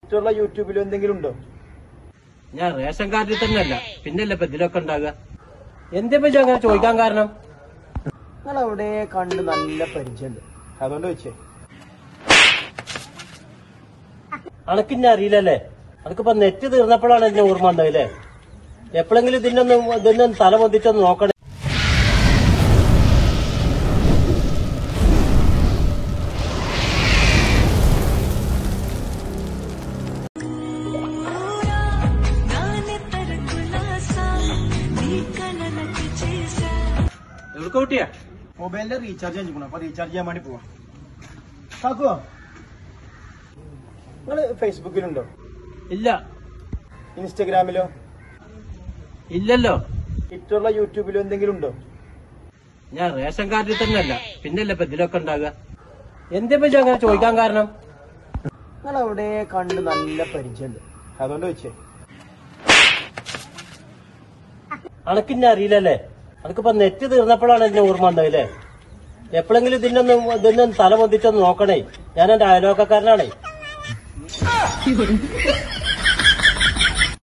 ഇഷ്ടമുള്ള യൂട്യൂബിലും എന്തെങ്കിലും ഉണ്ടോ? ഞാൻ റേഷൻ കാർഡിൽ തന്നെ അല്ല, പിന്നല്ലേ ഇപ്പൊ ഇതിലൊക്കെ ഉണ്ടാകുക. എന്തിപ്പോ അങ്ങനെ ചോദിക്കാൻ കാരണം? നിങ്ങൾ അവിടെ കണ്ട് നല്ല പരിചയമുണ്ട്, അതുകൊണ്ട് വെച്ചേ. അനക്കിന്നെ അറിയില്ലല്ലേ? അനക്കിപ്പോ നെറ്റ് തീർന്നപ്പോഴാണ് എന്നെ ഓർമ്മ ഉണ്ടായില്ലേ? എപ്പോഴെങ്കിലും ഇതിനൊന്ന് തല പൊന്തിച്ചൊന്ന് നോക്കണേ. എവിടെക്കോട്ടിയാ? മൊബൈലിന്റെ റീചാർജ് കഴിഞ്ഞു, അപ്പൊ റീചാർജ് ചെയ്യാൻ വേണ്ടി പോവാ. കാക്കുവോ, നിങ്ങള് ഫേസ്ബുക്കിലുണ്ടോ? ഇല്ല. ഇൻസ്റ്റഗ്രാമിലോ? ഇല്ലല്ലോ. ഇഷ്ടമുള്ള യൂട്യൂബിലും എന്തെങ്കിലും ഉണ്ടോ? ഞാൻ റേഷൻ കാർഡിൽ തന്നെ അല്ല, പിന്നല്ലേ ഇപ്പൊ ഇതിലൊക്കെ ഉണ്ടാകുക. എന്തിപ്പോ അങ്ങനെ ചോദിക്കാൻ കാരണം? നിങ്ങൾ അവിടെ കണ്ട് നല്ല പരിചയമുണ്ട്, അതുകൊണ്ട് വെച്ചേ. അനക്കിന്നെ അറിയില്ലല്ലേ? അനക്കിപ്പോ നെറ്റ് തീർന്നപ്പോഴാണ് എന്നെ ഓർമ്മ ഉണ്ടായില്ലേ? എപ്പോഴെങ്കിലും ഇതിനൊന്ന് തല പൊന്തിച്ചൊന്ന് നോക്കണേ. ഞാൻ എന്റെ അയൽവക്കക്കാരനാണേ.